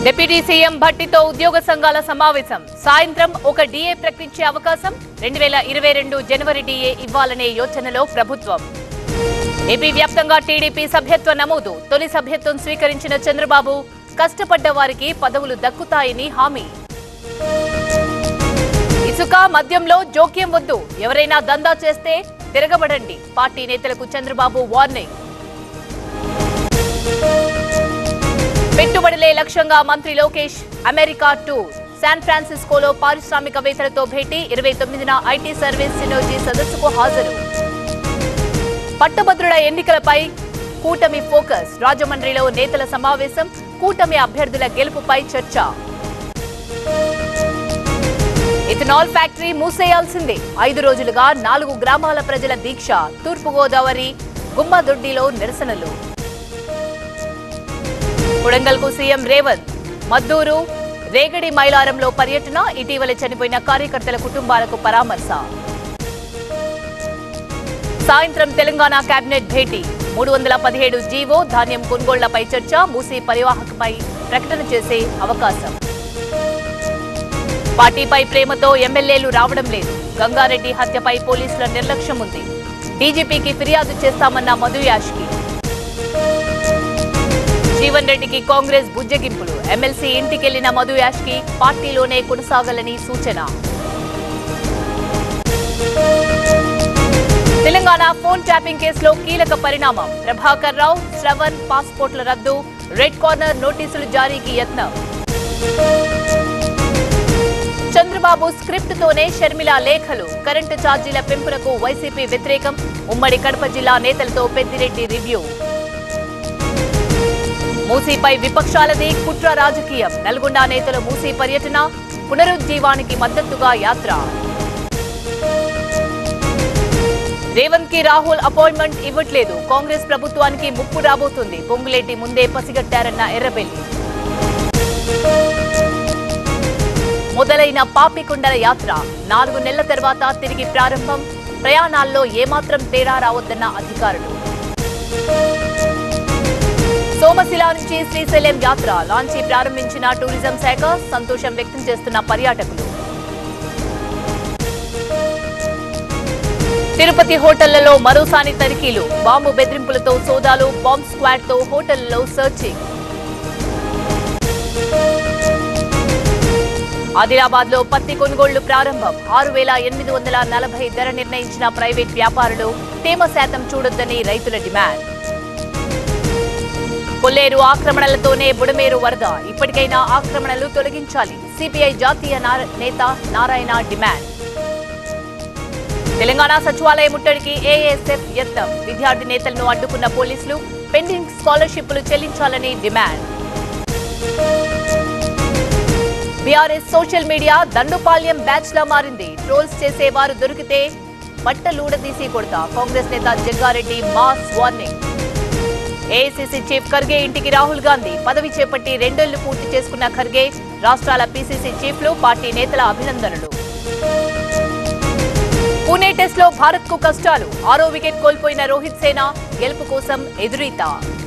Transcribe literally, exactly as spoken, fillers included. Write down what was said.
Deputy CM భట్టితో ఉద్యోగ సంఘాల సమావేశం. సాయంత్రం ఒక డీఏ ప్రకటించే అవకాశం. రెండు వేల ఇరవై రెండు జనవరి డీఏ ఇవ్వాలనే యోచనలో ప్రభుత్వం. ఏపీ వ్యాప్తంగా టీడీపీ సభ్యత్వ నమోదు. తొలి సభ్యత్వం స్వీకరించిన చంద్రబాబు కష్టపడ్డ వారికి పదవులు దక్కుతాయని హామీ. ఇసుక మద్యంలో జోక్యం వద్దు, ఎవరైనా దందా చేస్తే తిరగబడండి. పార్టీ నేతలకు చంద్రబాబు వార్నింగ్. పెట్టుబడులే లక్ష్యంగా మంత్రి లోకేష్ అమెరికా టూర్. శాన్ ఫ్రాన్సిస్కోలో పారిశ్రామికవేత్తలతో భేటీ. ఇరవై తొమ్మిదిన ఐటీ సర్వీస్ సినర్జీ సదస్సుకు హాజరు. పట్టభద్రుల ఎన్నికలపై కూటమి ఫోకస్. రాజమండ్రిలో నేతల సమావేశం. కూటమి అభ్యర్థుల గెలుపుపై చర్చ. ఇథనాల్ ఫ్యాక్టరీ మూసేయాల్సిందే. ఐదు రోజులుగా నాలుగు గ్రామాల ప్రజల దీక్ష. తూర్పుగోదావరి గుమ్మదొడ్డిలో నిరసనలు. కొడంగల్కు సీఎం రేవంత్. మద్దూరు రేగడి మైలారంలో పర్యటన. ఇటీవల చనిపోయిన కార్యకర్తల కుటుంబాలకు పరామర్శ. సాయంత్రం తెలంగాణ కేబినెట్ భేటీ. మూడు వందల పదిహేడు జీవో ధాన్యం కొనుగోళ్లపై చర్చ. మూసీ పరివాహకపై ప్రకటన చేసే అవకాశం. పార్టీపై ప్రేమతో ఎమ్మెల్యేలు రావడం లేదు. గంగారెడ్డి హత్యపై పోలీసుల నిర్లక్ష్యం ఉంది. డీజీపీకి ఫిర్యాదు చేస్తామన్న మధు యాష్కి. జీవన్ రెడ్డికి కాంగ్రెస్ బుజ్జగింపులు. ఎమ్మెల్సీ ఇంటికెళ్లిన మధు యాష్కి పార్టీలోనే కొనసాగాలని సూచన. తెలంగాణ ఫోన్ ట్యాపింగ్ కేసులో కీలక పరిణామం. ప్రభాకర్ రావు, శ్రవణ్ పాస్పోర్ట్ల రద్దు. రెడ్ కార్నర్ నోటీసులు జారీకి యత్నం. చంద్రబాబు స్క్రిప్ట్ తోనే షర్మిల లేఖలు. కరెంటు ఛార్జీల పెంపునకు వైసీపీ వ్యతిరేకం. ఉమ్మడి కడప జిల్లా నేతలతో పెద్దిరెడ్డి రివ్యూ. మూసీపై విపక్షాలది కుట్ర రాజకీయం. నల్గొండ నేతల మూసీ పర్యటన. పునరుజ్జీవానికి మద్దతుగా యాత్ర. రేవంత్ కి రాహుల్ అపాయింట్మెంట్ ఇవ్వట్లేదు. కాంగ్రెస్ ప్రభుత్వానికి ముప్పు రాబోతుంది. పొంగులేటి ముందే పసిగట్టారన్న ఎర్రబెల్లి. మొదలైన పాపికొండల యాత్ర నాలుగు నెలల తర్వాత తిరిగి ప్రారంభం. ప్రయాణాల్లో ఏమాత్రం తేడా రావద్దన్న అధికారులు. సోమశిల నుంచి శ్రీశైలం యాత్ర లాంచీ ప్రారంభించిన టూరిజం శాఖ. సంతోషం వ్యక్తం చేస్తున్న పర్యాటకులు. తిరుపతి హోటళ్లలో మరోసారి తనిఖీలు. బాంబు బెదిరింపులతో సోదాలు. బాంబ్ స్క్వాడ్ తో హోటళ్లలో సర్చింగ్. ఆదిలాబాద్ లో పత్తి కొనుగోళ్లు ప్రారంభం. ఆరు వేల ఎనిమిది వందల నలభై ధర నిర్ణయించిన ప్రైవేట్ వ్యాపారులు. తేమ శాతం చూడొద్దని రైతుల డిమాండ్. కొల్లేరు ఆక్రమణలతోనే బుడమేరు వరద. ఇప్పటికైనా ఆక్రమణలు తొలగించాలి. సిపిఐ జాతీయ నేత నారాయణ డిమాండ్. తెలంగాణ సచివాలయ ముట్టడికి ఏఎస్ఎఫ్ యత్నం. విద్యార్థి నేతలను అడ్డుకున్న పోలీసులు. పెండింగ్ స్కాలర్షిప్లు చెల్లించాలని demand. BRS social media Dandupalyam batch లా మారింది. ట్రోల్స్ చేసేవారు దొరికితే బట్టలూడదీసి కొడతా. కాంగ్రెస్ నేత Jagga Reddy mass warning. AICC chief Kharge ఇంటికి రాహుల్ గాంధీ. పదవి చేపట్టి రెండేళ్లు పూర్తి చేసుకున్న ఖర్గే రాష్ట్రాల పీసీసీ చీఫ్లు, పార్టీ నేతల అభినందనలు. పూణే టెస్ట్ లో భారత్ కు కష్టాలు. ఆరో వికెట్ కోల్పోయిన రోహిత్ సేన గెలుపు కోసం ఎదురీత.